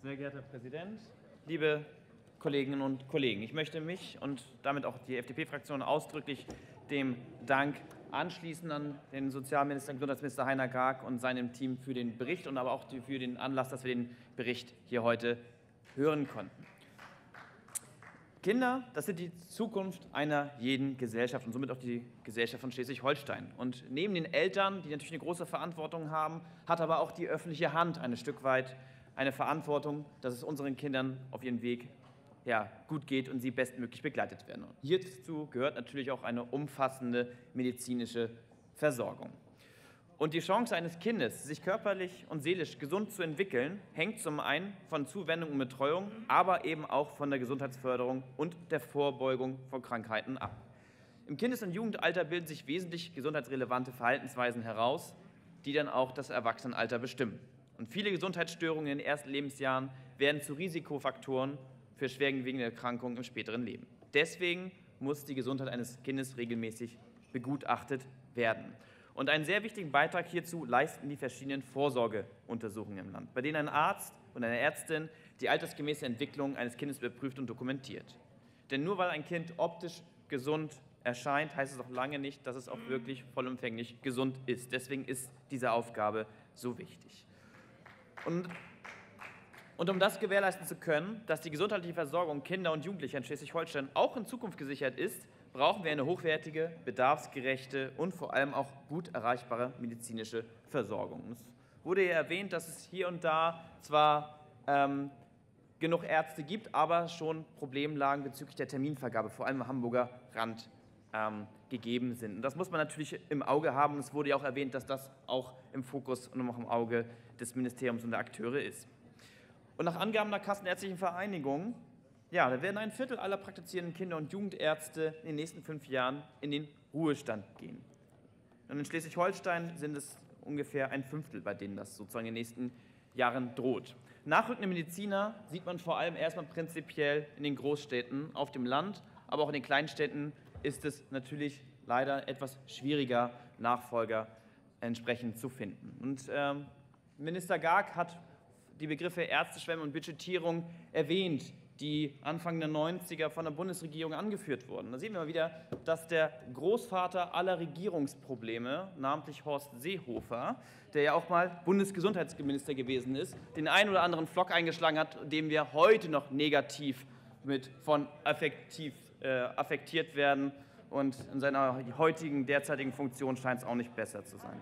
Sehr geehrter Herr Präsident, liebe Kolleginnen und Kollegen! Ich möchte mich und damit auch die FDP-Fraktion ausdrücklich dem Dank anschließen an den Sozialminister und Gesundheitsminister Heiner Gaack und seinem Team für den Bericht und aber auch für den Anlass, dass wir den Bericht hier heute hören konnten. Kinder, das sind die Zukunft einer jeden Gesellschaft und somit auch die Gesellschaft von Schleswig-Holstein. Und neben den Eltern, die natürlich eine große Verantwortung haben, hat aber auch die öffentliche Hand ein Stück weit eine Verantwortung, dass es unseren Kindern auf ihrem Weg gut geht und sie bestmöglich begleitet werden. Und hierzu gehört natürlich auch eine umfassende medizinische Versorgung. Und die Chance eines Kindes, sich körperlich und seelisch gesund zu entwickeln, hängt zum einen von Zuwendung und Betreuung, aber eben auch von der Gesundheitsförderung und der Vorbeugung von Krankheiten ab. Im Kindes- und Jugendalter bilden sich wesentlich gesundheitsrelevante Verhaltensweisen heraus, die dann auch das Erwachsenenalter bestimmen. Und viele Gesundheitsstörungen in den ersten Lebensjahren werden zu Risikofaktoren für schwerwiegende Erkrankungen im späteren Leben. Deswegen muss die Gesundheit eines Kindes regelmäßig begutachtet werden. Und einen sehr wichtigen Beitrag hierzu leisten die verschiedenen Vorsorgeuntersuchungen im Land, bei denen ein Arzt und eine Ärztin die altersgemäße Entwicklung eines Kindes überprüft und dokumentiert. Denn nur weil ein Kind optisch gesund erscheint, heißt es auch lange nicht, dass es auch wirklich vollumfänglich gesund ist. Deswegen ist diese Aufgabe so wichtig. Und um das gewährleisten zu können, dass die gesundheitliche Versorgung Kinder und Jugendlicher in Schleswig-Holstein auch in Zukunft gesichert ist, brauchen wir eine hochwertige, bedarfsgerechte und vor allem auch gut erreichbare medizinische Versorgung. Es wurde ja erwähnt, dass es hier und da zwar genug Ärzte gibt, aber schon Problemlagen bezüglich der Terminvergabe, vor allem im Hamburger Rand, gegeben sind. Und das muss man natürlich im Auge haben. Es wurde ja auch erwähnt, dass das auch im Fokus und auch im Auge des Ministeriums und der Akteure ist. Und nach Angaben der Kassenärztlichen Vereinigung, da werden ein Viertel aller praktizierenden Kinder- und Jugendärzte in den nächsten 5 Jahren in den Ruhestand gehen. Und in Schleswig-Holstein sind es ungefähr ein Fünftel, bei denen das sozusagen in den nächsten Jahren droht. Nachrückende Mediziner sieht man vor allem erstmal prinzipiell in den Großstädten, auf dem Land, aber auch in den Kleinstädten ist es natürlich leider etwas schwieriger, Nachfolger entsprechend zu finden. Und Minister Gaack hat die Begriffe Ärzteschwemme und Budgetierung erwähnt, die Anfang der 90er von der Bundesregierung angeführt wurden. Da sehen wir mal wieder, dass der Großvater aller Regierungsprobleme, namentlich Horst Seehofer, der ja auch mal Bundesgesundheitsminister gewesen ist, den einen oder anderen Pflock eingeschlagen hat, dem wir heute noch negativ affektiert werden. Und in seiner heutigen, derzeitigen Funktion scheint es auch nicht besser zu sein.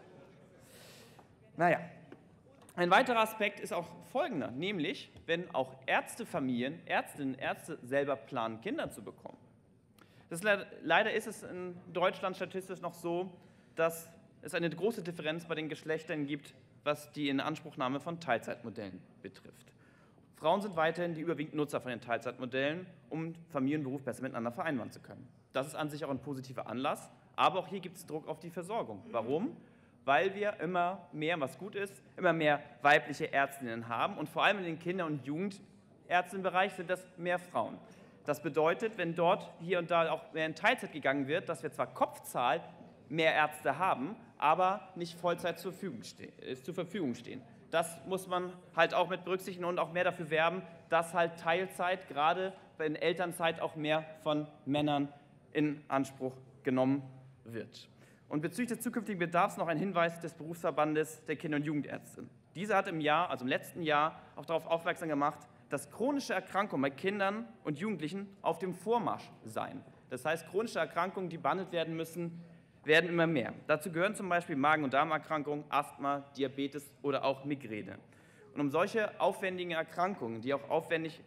Ein weiterer Aspekt ist auch folgender, nämlich, wenn auch Ärztefamilien, Ärztinnen und Ärzte selber planen, Kinder zu bekommen. Leider ist es in Deutschland statistisch noch so, dass es eine große Differenz bei den Geschlechtern gibt, was die Inanspruchnahme von Teilzeitmodellen betrifft. Frauen sind weiterhin die überwiegend Nutzer von den Teilzeitmodellen, um Familie und Beruf besser miteinander vereinbaren zu können. Das ist an sich auch ein positiver Anlass, aber auch hier gibt es Druck auf die Versorgung. Warum? Weil wir immer mehr, was gut ist, immer mehr weibliche Ärztinnen haben und vor allem in den Kinder- und Jugendärztinnenbereich sind das mehr Frauen. Das bedeutet, wenn dort hier und da auch mehr in Teilzeit gegangen wird, dass wir zwar Kopfzahl mehr Ärzte haben, aber nicht Vollzeit zur Verfügung stehen. Das muss man halt auch mit berücksichtigen und auch mehr dafür werben, dass halt Teilzeit, gerade in Elternzeit, auch mehr von Männern in Anspruch genommen wird. Und bezüglich des zukünftigen Bedarfs noch ein Hinweis des Berufsverbandes der Kinder- und Jugendärzte. Dieser hat im letzten Jahr auch darauf aufmerksam gemacht, dass chronische Erkrankungen bei Kindern und Jugendlichen auf dem Vormarsch seien. Das heißt, chronische Erkrankungen, die behandelt werden müssen, werden immer mehr. Dazu gehören zum Beispiel Magen- und Darmerkrankungen, Asthma, Diabetes oder auch Migräne. Und um solche aufwendigen Erkrankungen, die auch aufwendig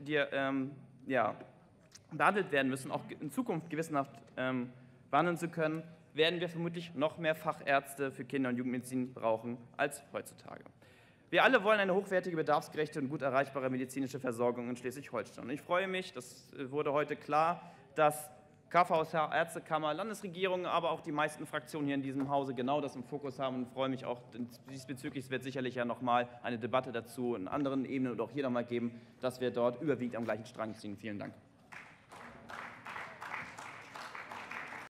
behandelt werden müssen, auch in Zukunft gewissenhaft behandeln zu können, werden wir vermutlich noch mehr Fachärzte für Kinder- und Jugendmedizin brauchen als heutzutage. Wir alle wollen eine hochwertige, bedarfsgerechte und gut erreichbare medizinische Versorgung in Schleswig-Holstein. Und ich freue mich, das wurde heute klar, dass KVSH, Ärztekammer, Landesregierung, aber auch die meisten Fraktionen hier in diesem Hause genau das im Fokus haben und freue mich auch diesbezüglich. Es wird sicherlich ja nochmal eine Debatte dazu in anderen Ebenen oder auch hier nochmal geben, dass wir dort überwiegend am gleichen Strang ziehen. Vielen Dank.